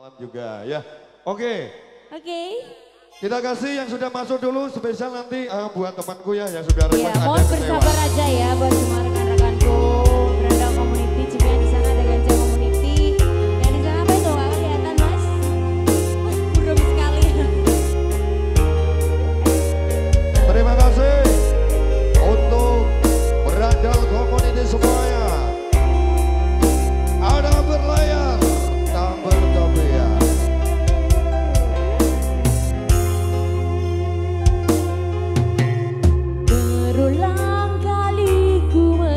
malam juga ya. Oke. Oke. Kita kasih yang sudah masuk dulu spesial nanti buat temanku ya yang sudah Iya, mohon bersabar aja ya buat semua rekan-rekanku berada community juga yang di sana ada Ganja Community. Yang di sana apa itu nggak kelihatan mas? Wah, buram sekali. Terima kasih untuk berandal community semuanya. Ada berlayar, tak berkopiah. Berulang kali ku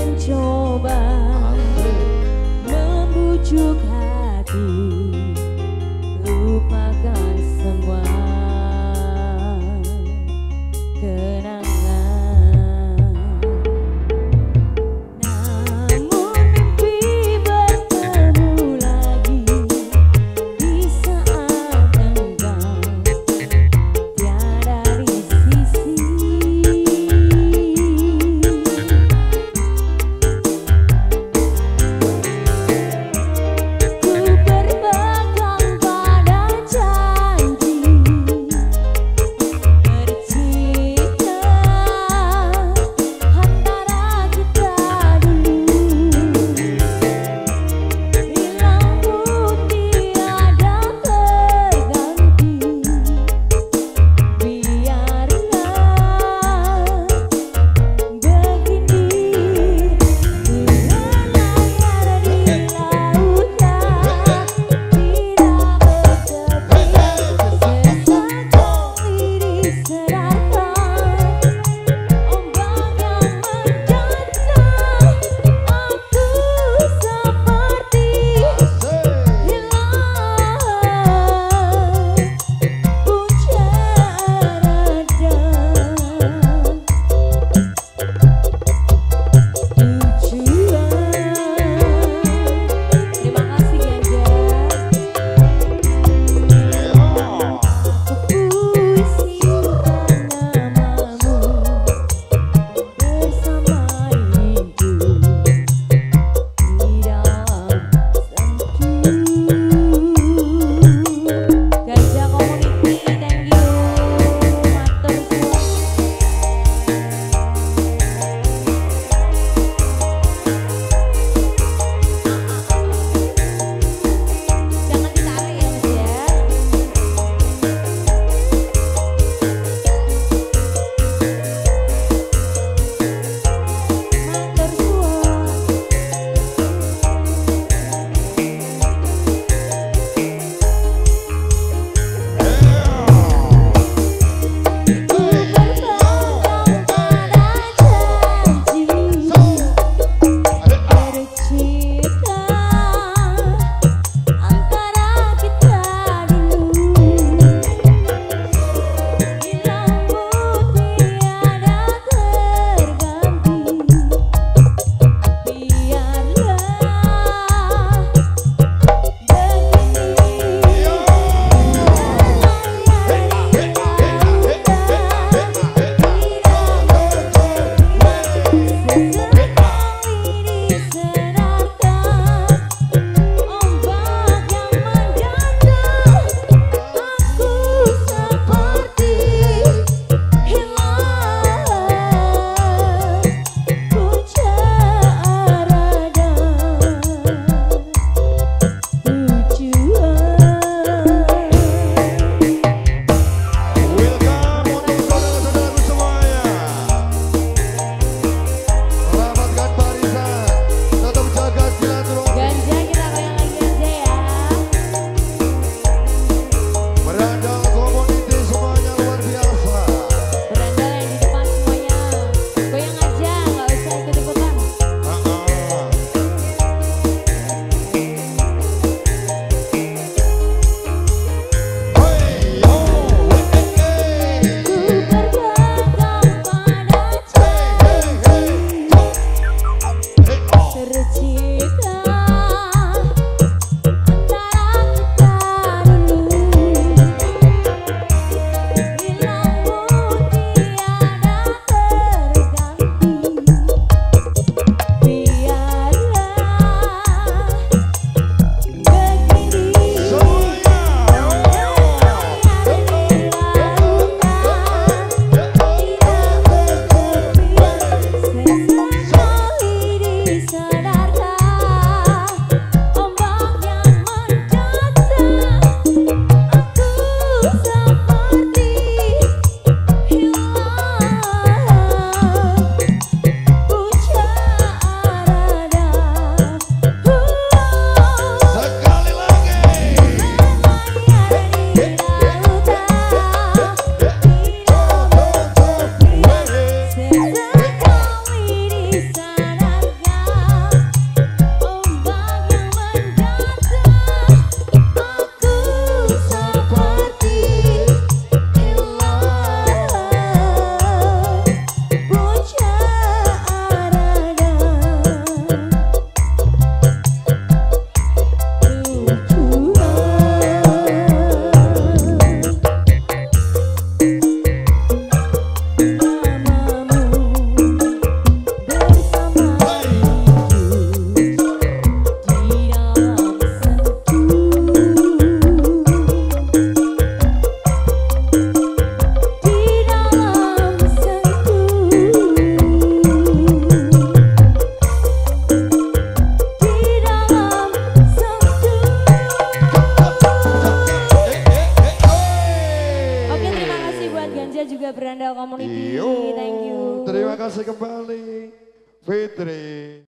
Community. Yo, Thank you. terima kasih kembali Fitri.